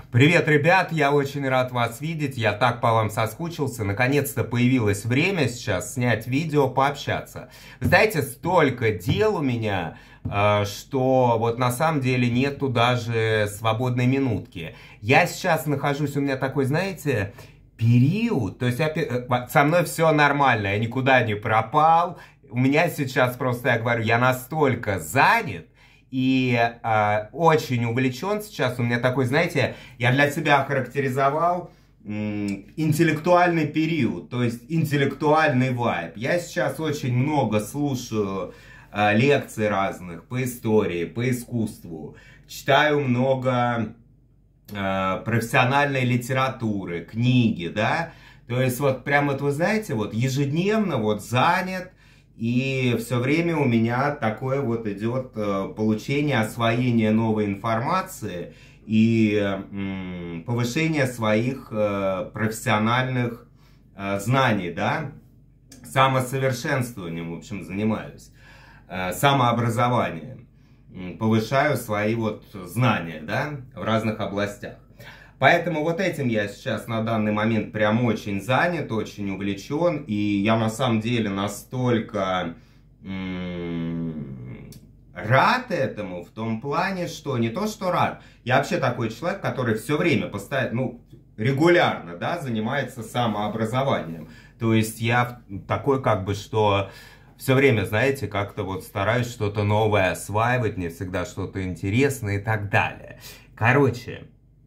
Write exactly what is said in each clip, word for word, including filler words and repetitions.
Привет, ребят, я очень рад вас видеть, я так по вам соскучился, наконец-то появилось время сейчас снять видео, пообщаться. Вы знаете, столько дел у меня, что вот на самом деле нету даже свободной минутки. Я сейчас нахожусь, у меня такой, знаете, период, то есть я, со мной все нормально, я никуда не пропал, у меня сейчас просто, я говорю, я настолько занят, и э, очень увлечен сейчас. У меня такой, знаете, я для себя охарактеризовал э, интеллектуальный период, то есть интеллектуальный вайб. Я сейчас очень много слушаю э, лекций разных по истории, по искусству, читаю много э, профессиональной литературы, книги, да. То есть вот прям вот вы знаете, вот ежедневно вот занят. И все время у меня такое вот идет получение, освоение новой информации и м, повышение своих э, профессиональных э, знаний, да, самосовершенствованием, в общем, занимаюсь, э, самообразованием, повышаю свои вот знания, да, в разных областях. Поэтому вот этим я сейчас на данный момент прям очень занят, очень увлечен. И я на самом деле настолько м-м, рад этому в том плане, что не то что рад. Я вообще такой человек, который все время постоянно, ну, регулярно, да, занимается самообразованием. То есть я такой как бы, что все время, знаете, как-то вот стараюсь что-то новое осваивать, не всегда что-то интересное и так далее. Короче...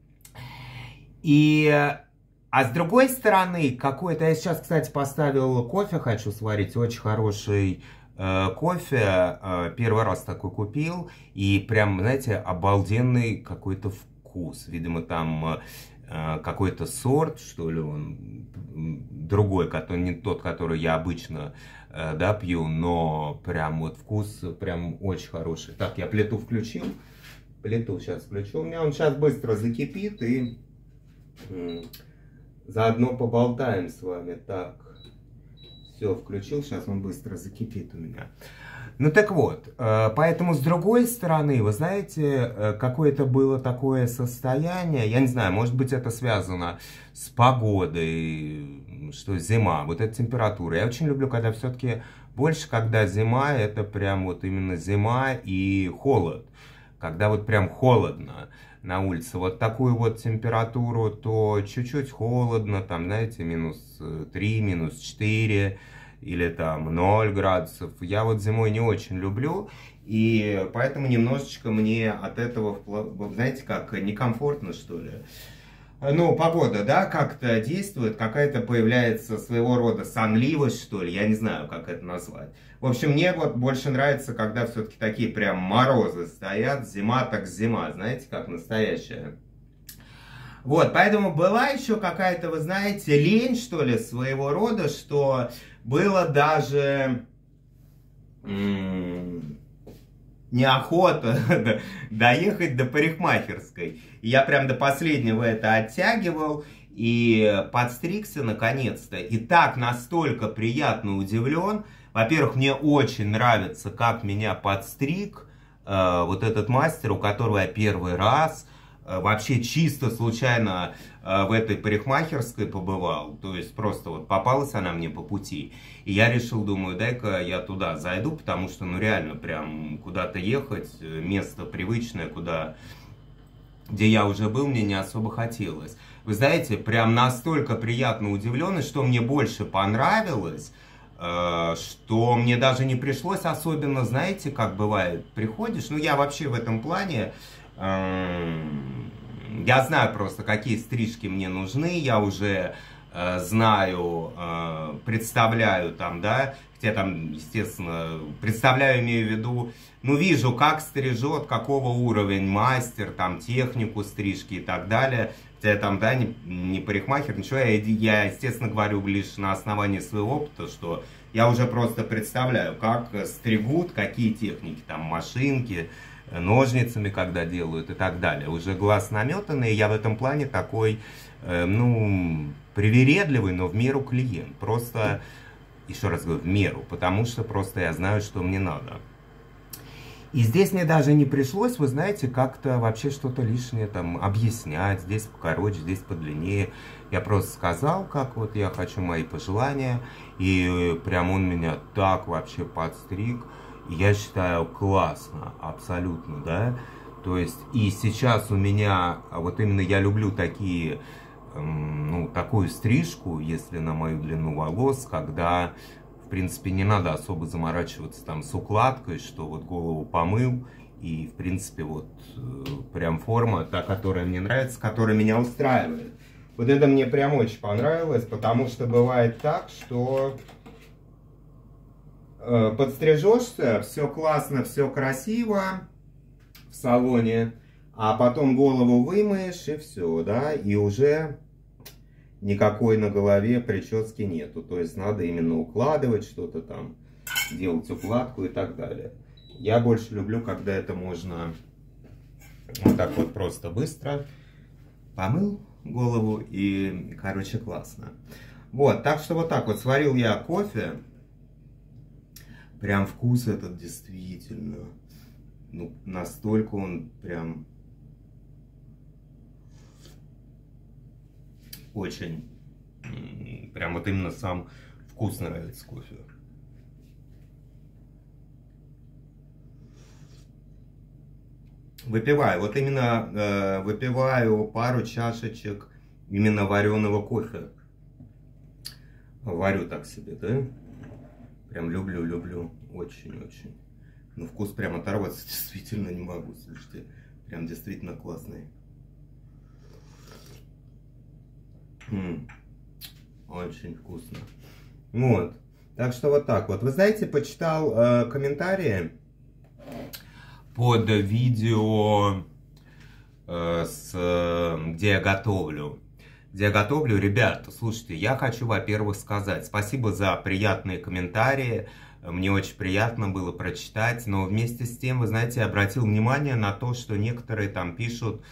И, а с другой стороны, какой-то, я сейчас, кстати, поставил кофе, хочу сварить, очень хороший э, кофе, э, первый раз такой купил, и прям, знаете, обалденный какой-то вкус, видимо, там э, какой-то сорт, что ли, он другой, который, не тот, который я обычно, э, да, пью, но прям вот вкус прям очень хороший. Так, я плиту включил, плиту сейчас включу, у меня он сейчас быстро закипит, и... заодно поболтаем с вами. Так, все, включил, сейчас он быстро закипит у меня. Ну так вот, поэтому с другой стороны, вы знаете, какое-то было такое состояние, я не знаю, может быть это связано с погодой, что зима, вот эта температура. Я очень люблю, когда все-таки больше, когда зима, это прям вот именно зима и холод. Когда вот прям холодно на улице, вот такую вот температуру, то чуть-чуть холодно, там, знаете, минус три, минус четыре, или там ноль градусов. Я вот зимой не очень люблю, и поэтому немножечко мне от этого, знаете, как некомфортно, что ли. Ну, погода, да, как-то действует, какая-то появляется своего рода сонливость, что ли, я не знаю, как это назвать. В общем, мне вот больше нравится, когда все-таки такие прям морозы стоят, зима так зима, знаете, как настоящая. Вот, поэтому была еще какая-то, вы знаете, лень, что ли, своего рода, что было даже... неохота доехать до парикмахерской. И я прям до последнего это оттягивал и подстригся наконец-то. И так настолько приятно удивлен. Во-первых, мне очень нравится, как меня подстриг э, вот этот мастер, у которого я первый раз э, вообще чисто случайно э, в этой парикмахерской побывал. То есть просто вот попалась она мне по пути. И я решил, думаю, дай-ка я туда зайду, потому что, ну, реально, прям куда-то ехать, место привычное, куда, где я уже был, мне не особо хотелось. Вы знаете, прям настолько приятно удивлен, и что мне больше понравилось, э, что мне даже не пришлось особенно, знаете, как бывает, приходишь, ну, я вообще в этом плане... Э, я знаю просто, какие стрижки мне нужны, я уже... знаю, представляю там, да, хотя там, естественно, представляю, имею в виду, ну, вижу, как стрижет, какого уровня мастер, там, технику стрижки и так далее, хотя там, да, не, не парикмахер, ничего, я, я, естественно, говорю лишь на основании своего опыта, что я уже просто представляю, как стригут, какие техники, там, машинки, ножницами, когда делают и так далее, уже глаз наметанный, я в этом плане такой, э, ну... привередливый, но в меру клиент. Просто, еще раз говорю, в меру, потому что просто я знаю, что мне надо. И здесь мне даже не пришлось, вы знаете, как-то вообще что-то лишнее там объяснять. Здесь покороче, здесь подлиннее. Я просто сказал, как вот я хочу, мои пожелания. И прям он меня так вообще подстриг. И я считаю, классно, абсолютно, да. То есть и сейчас у меня, вот именно я люблю такие, ну, такую стрижку, если на мою длину волос, когда... В принципе, не надо особо заморачиваться там с укладкой, что вот голову помыл, и, в принципе, вот э, прям форма, та, которая мне нравится, которая меня устраивает. Вот это мне прям очень понравилось, потому что бывает так, что э, подстрижешься, все классно, все красиво в салоне, а потом голову вымоешь, и все, да, и уже... никакой на голове прически нету. То есть надо именно укладывать что-то там, делать укладку и так далее. Я больше люблю, когда это можно вот так вот просто быстро помыл голову и, короче, классно. Вот, так что вот так вот сварил я кофе. Прям вкус этот действительно, ну, настолько он прям... Очень, прям вот именно сам вкус нравится кофе. Выпиваю, вот именно э, выпиваю пару чашечек именно вареного кофе. Варю так себе, да? Прям люблю, люблю, очень-очень. Ну, вкус прям оторваться действительно не могу, слушайте. Прям действительно классный. М-м, очень вкусно. Вот. Так что вот так вот. Вы знаете, почитал э, комментарии под видео, э, с, э, где я готовлю. Где я готовлю. Ребят, слушайте, я хочу, во-первых, сказать спасибо за приятные комментарии. Мне очень приятно было прочитать. Но вместе с тем, вы знаете, я обратил внимание на то, что некоторые там пишут,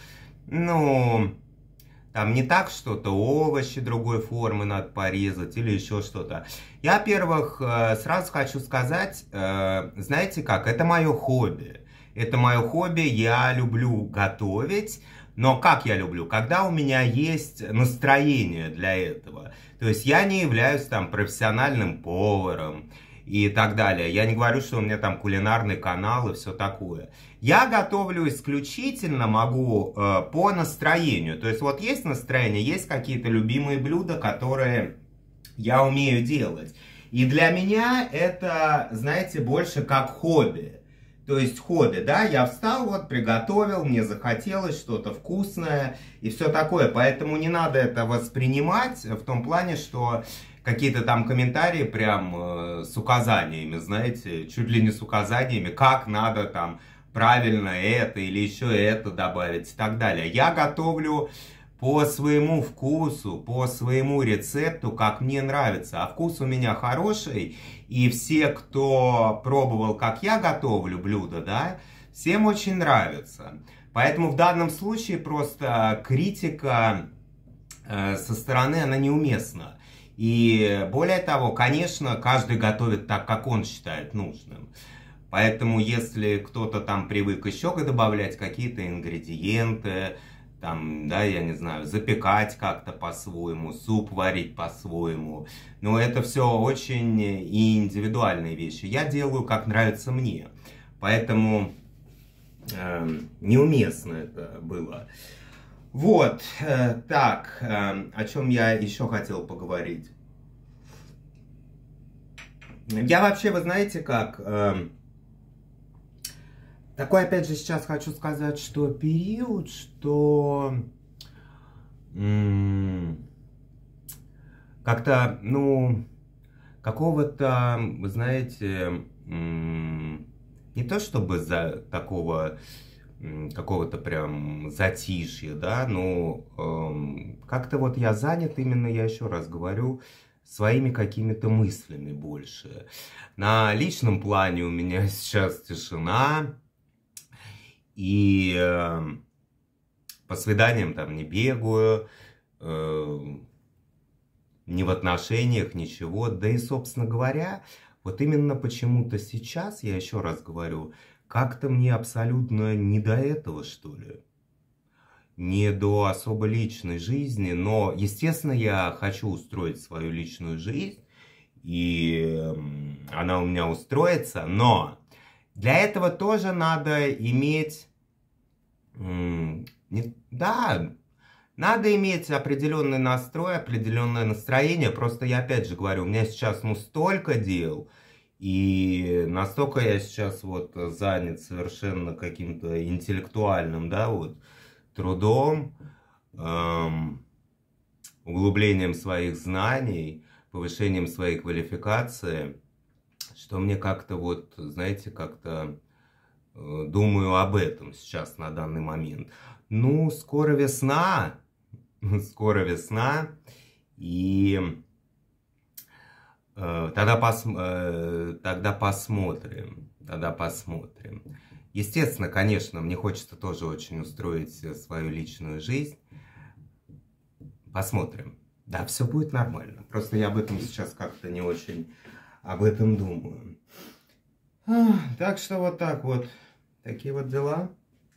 ну... Там не так что-то, овощи другой формы надо порезать или еще что-то. Я, во-первых, сразу хочу сказать, знаете как, это мое хобби. Это мое хобби, я люблю готовить. Но как я люблю? Когда у меня есть настроение для этого. То есть я не являюсь там профессиональным поваром и так далее. Я не говорю, что у меня там кулинарный канал и все такое. Я готовлю исключительно могу э, по настроению. То есть вот есть настроение, есть какие-то любимые блюда, которые я умею делать. И для меня это, знаете, больше как хобби. То есть хобби, да, я встал, вот, приготовил, мне захотелось что-то вкусное и все такое. Поэтому не надо это воспринимать в том плане, что... Какие-то там комментарии прям э, с указаниями, знаете, чуть ли не с указаниями, как надо там правильно это или еще это добавить и так далее. Я готовлю по своему вкусу, по своему рецепту, как мне нравится. А вкус у меня хороший, и все, кто пробовал, как я готовлю блюдо, да, всем очень нравится. Поэтому в данном случае просто критика э, со стороны, она неуместна. И более того, конечно, каждый готовит так, как он считает нужным. Поэтому, если кто-то там привык еще добавлять какие-то ингредиенты, там, да, я не знаю, запекать как-то по-своему, суп варить по-своему, но это все очень и индивидуальные вещи. Я делаю, как нравится мне. Поэтому э, неуместно это было. Вот, э, так, э, о чем я еще хотел поговорить. Я вообще, вы знаете как, э, такой опять же сейчас хочу сказать, что период, что как-то, ну, какого-то, вы знаете, не то чтобы за такого... какого-то прям затишья, да, но эм, как-то вот я занят именно, я еще раз говорю, своими какими-то мыслями больше. На личном плане у меня сейчас тишина, и э, по свиданиям там не бегаю, э, ни в отношениях, ничего, да и, собственно говоря, вот именно почему-то сейчас, я еще раз говорю, как-то мне абсолютно не до этого, что ли. Не до особо личной жизни, но, естественно, я хочу устроить свою личную жизнь, и она у меня устроится, но для этого тоже надо иметь, да, надо иметь определенный настрой, определенное настроение, просто я опять же говорю, у меня сейчас ну столько дел, и настолько я сейчас вот занят совершенно каким-то интеллектуальным, да, вот, трудом, эм, углублением своих знаний, повышением своей квалификации, что мне как-то вот, знаете, как-то э, думаю об этом сейчас на данный момент. Ну, скоро весна, скоро весна, и э, тогда, пос, э, тогда посмотрим, тогда посмотрим. Естественно, конечно, мне хочется тоже очень устроить свою личную жизнь. Посмотрим. Да, все будет нормально. Просто я об этом сейчас как-то не очень об этом думаю. Так что вот так вот. Такие вот дела.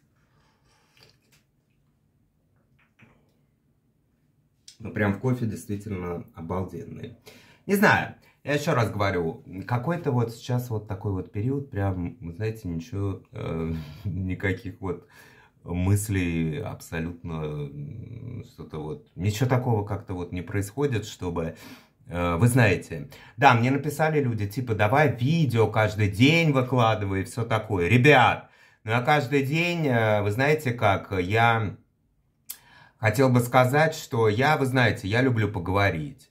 Ну, прям кофе действительно обалденный. Не знаю. Я еще раз говорю, какой-то вот сейчас вот такой вот период, прям, вы знаете, ничего, э, никаких вот мыслей абсолютно, что-то вот, ничего такого как-то вот не происходит, чтобы, э, вы знаете, да, мне написали люди, типа, давай видео каждый день выкладывай и все такое. Ребят, ну я каждый день, э, вы знаете как, я хотел бы сказать, что я, вы знаете, я люблю поговорить.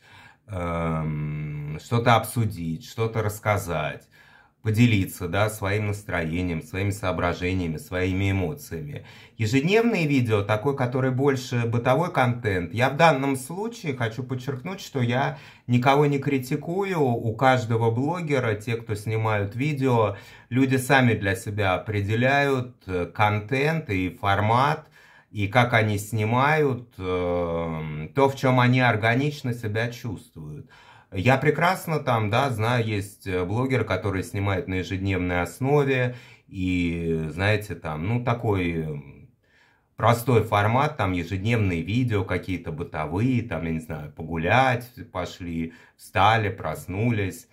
Что-то обсудить, что-то рассказать, поделиться, да, своим настроением, своими соображениями, своими эмоциями. Ежедневные видео, такой, который больше бытовой контент, я в данном случае хочу подчеркнуть, что я никого не критикую, у каждого блогера, те, кто снимают видео, люди сами для себя определяют контент и формат, и как они снимают, то, в чем они органично себя чувствуют. Я прекрасно там, да, знаю, есть блогеры, которые снимают на ежедневной основе, и, знаете, там, ну, такой простой формат, там, ежедневные видео какие-то бытовые, там, я не знаю, погулять пошли, встали, проснулись,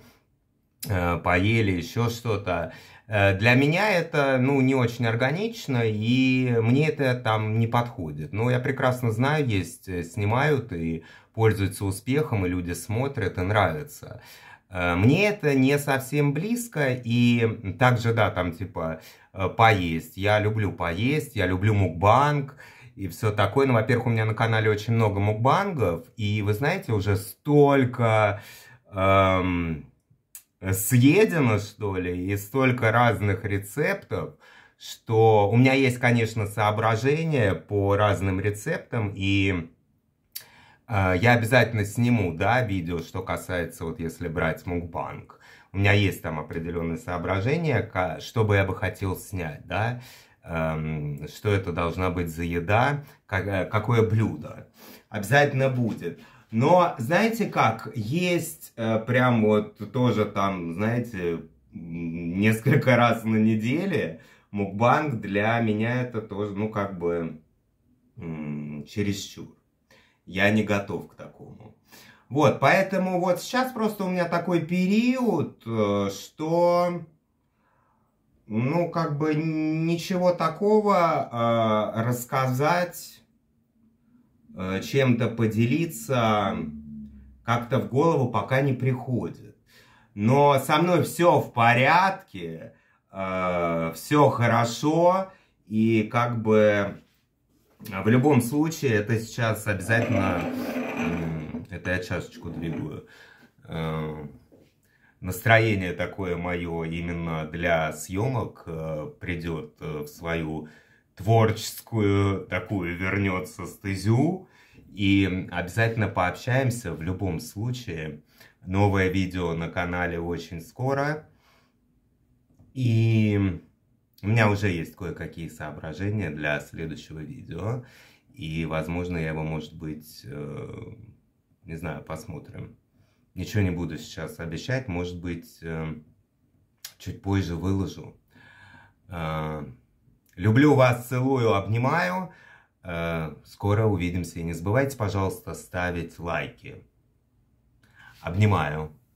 поели, еще что-то. Для меня это, ну, не очень органично, и мне это там не подходит. Но я прекрасно знаю, есть, снимают и пользуются успехом, и люди смотрят, и нравится. Мне это не совсем близко, и также, да, там, типа, поесть. Я люблю поесть, я люблю мукбанг, и все такое. Ну, во-первых, у меня на канале очень много мукбангов, и, вы знаете, уже столько... Эм, съедено, что ли, и столько разных рецептов, что у меня есть, конечно, соображения по разным рецептам, и э, я обязательно сниму, да, видео, что касается, вот если брать мукбанг. У меня есть там определенные соображения, что бы я бы хотел снять, да, э, что это должна быть за еда, как, какое блюдо. Обязательно будет. Но, знаете как, есть э, прям вот тоже там, знаете, несколько раз на неделе мукбанг для меня это тоже, ну, как бы, м- чересчур. Я не готов к такому. Вот, поэтому вот сейчас просто у меня такой период, э, что, ну, как бы ничего такого э, рассказать... чем-то поделиться как-то в голову пока не приходит. Но со мной все в порядке, э, все хорошо, и как бы в любом случае это сейчас обязательно, э, это я чашечку двигаю, э, настроение такое мое именно для съемок э, придет в свою творческую такую вернется стезю, и обязательно пообщаемся в любом случае. Новое видео на канале очень скоро, и у меня уже есть кое-какие соображения для следующего видео, и, возможно, я его, может быть, э, не знаю, посмотрим. Ничего не буду сейчас обещать, может быть, э, чуть позже выложу. Люблю вас, целую, обнимаю. Скоро увидимся. И не забывайте, пожалуйста, ставить лайки. Обнимаю.